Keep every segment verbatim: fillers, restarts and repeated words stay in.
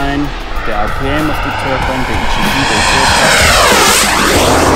turbine, the R P M of the turbine, the E G T, the exhaust.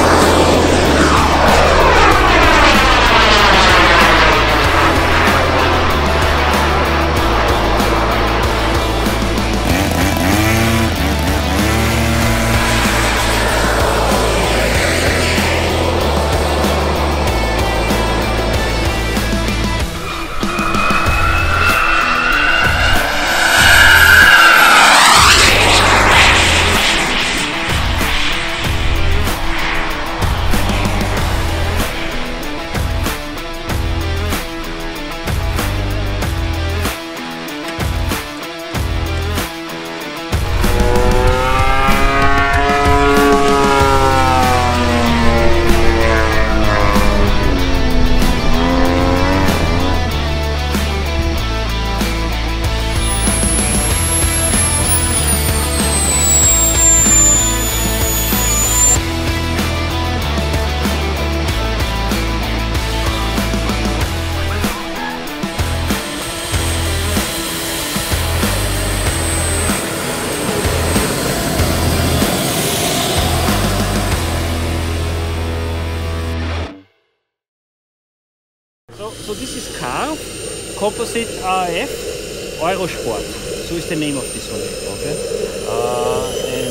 So, so this is CARF, Composite R F Eurosport. So is the name of this one. Okay. Uh, and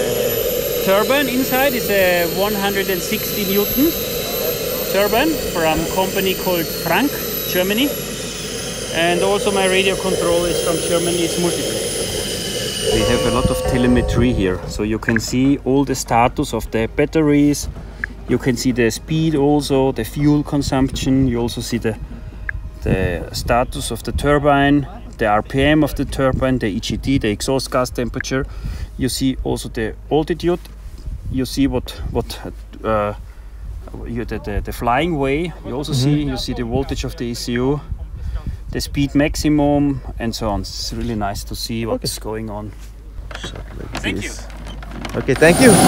the turbine inside is a one hundred sixty newton turbine from a company called Frank, Germany. And also my radio control is from Germany. It's multiple. We have a lot of telemetry here, so you can see all the status of the batteries. You can see the speed also, the fuel consumption. You also see the, the status of the turbine, the R P M of the turbine, the E G T, the exhaust gas temperature. You see also the altitude. You see what what uh, you, the, the, the flying way. You also mm-hmm. see you see the voltage of the E C U, the speed maximum, and so on. It's really nice to see what's okay. going on. So, like thank this. you. Okay, thank you.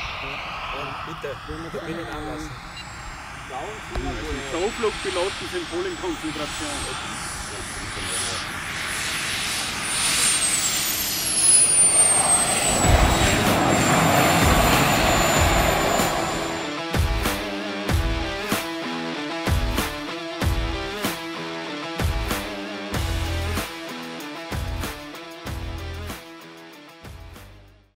Bitte, bitte anlassen. Die Showflugpiloten sind voll in Konzentration.